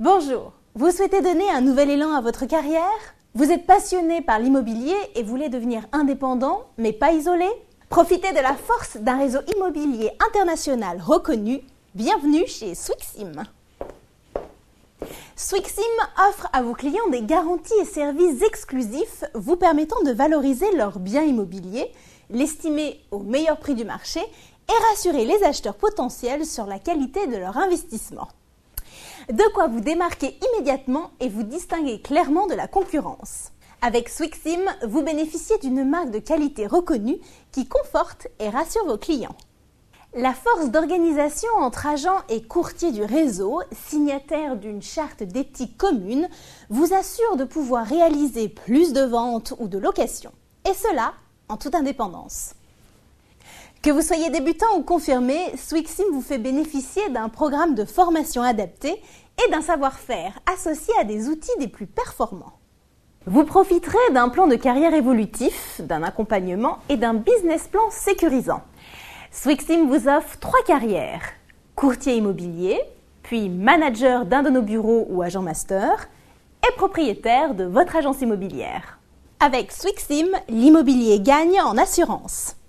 Bonjour, vous souhaitez donner un nouvel élan à votre carrière? Vous êtes passionné par l'immobilier et voulez devenir indépendant, mais pas isolé? Profitez de la force d'un réseau immobilier international reconnu. Bienvenue chez Swixim. Swixim offre à vos clients des garanties et services exclusifs vous permettant de valoriser leurs biens immobiliers, l'estimer au meilleur prix du marché et rassurer les acheteurs potentiels sur la qualité de leur investissement. De quoi vous démarquer immédiatement et vous distinguer clairement de la concurrence. Avec Swixim, vous bénéficiez d'une marque de qualité reconnue qui conforte et rassure vos clients. La force d'organisation entre agents et courtiers du réseau, signataires d'une charte d'éthique commune, vous assure de pouvoir réaliser plus de ventes ou de locations. Et cela en toute indépendance. Que vous soyez débutant ou confirmé, Swixim vous fait bénéficier d'un programme de formation adapté et d'un savoir-faire associé à des outils des plus performants. Vous profiterez d'un plan de carrière évolutif, d'un accompagnement et d'un business plan sécurisant. Swixim vous offre 3 carrières, courtier immobilier, puis manager d'un de nos bureaux ou agent master, et propriétaire de votre agence immobilière. Avec Swixim, l'immobilier gagne en assurance.